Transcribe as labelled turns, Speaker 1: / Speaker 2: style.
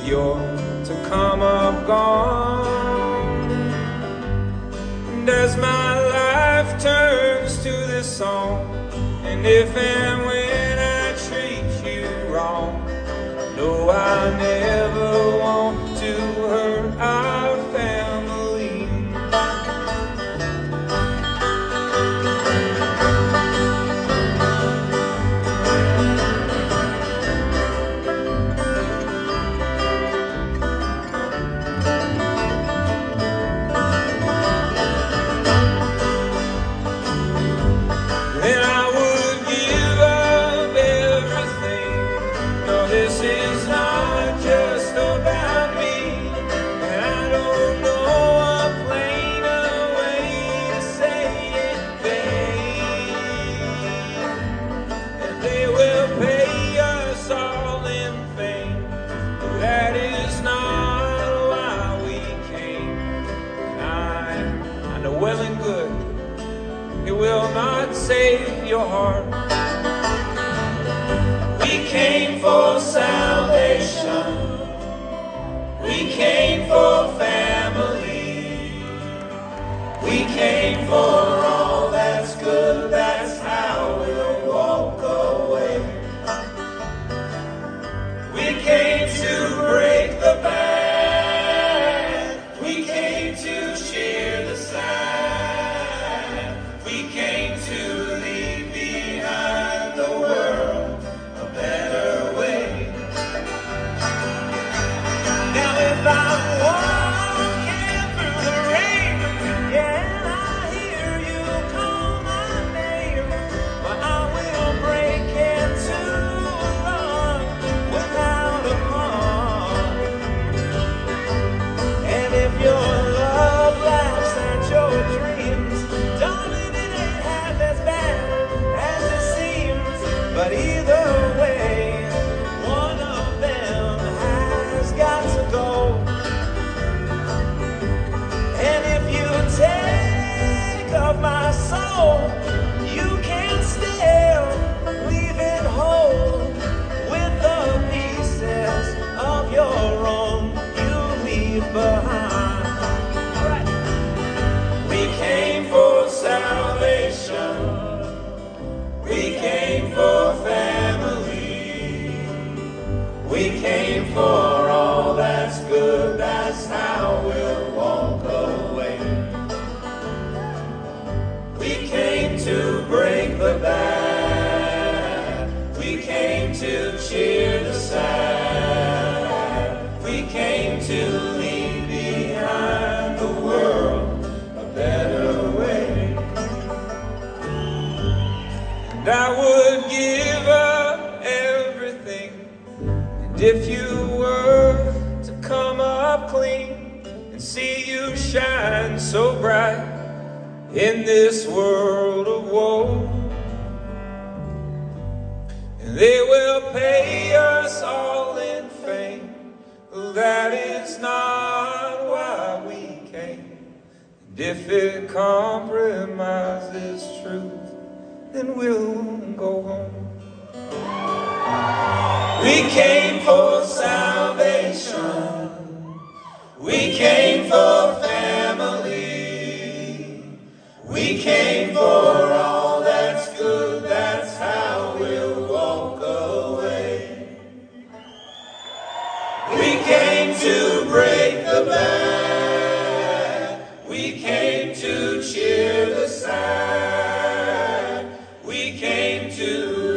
Speaker 1: you're to come up gone. And as my life turns to this song, and if and when I treat you wrong, no, I never want to hurt our family. Then I would give up everything. No, this is not just about me, and I don't know a plainer way to say it, babe. And they will pay us all in fame. That is not why we came. I know well and good it will not save your heart. We came for salvation. We came for family. We came for all that's good. That's how we'll walk away. We came to break the bad. We came to cheer the sad. We came to leave behind the world a better way. Now if I'm walking through the rain, yeah, and I hear you call my name, but I will break into a run without a heart. And if your love laughs at your dreams, darling, it ain't half as bad as it seems. But either way, one of them has got to go. And if you take of my soul, you can still leave it whole with the pieces of your own you leave behind. All right. We came for salvation. We came for family. We came for all that's good. That's how we'll walk away. We came to break the bad. We came to cheer the sad. We came to leave behind the world a better way. And I would give up everything. And if you were to come up clean and see you shine so bright in this world of woe, and they will pay us all in fame, that is not why we came. And if it compromises truth, then we'll go home. We came for salvation. We came for family. We came for all that's good. That's how we'll walk away. We came to break the bad. We came to cheer the sad. We came to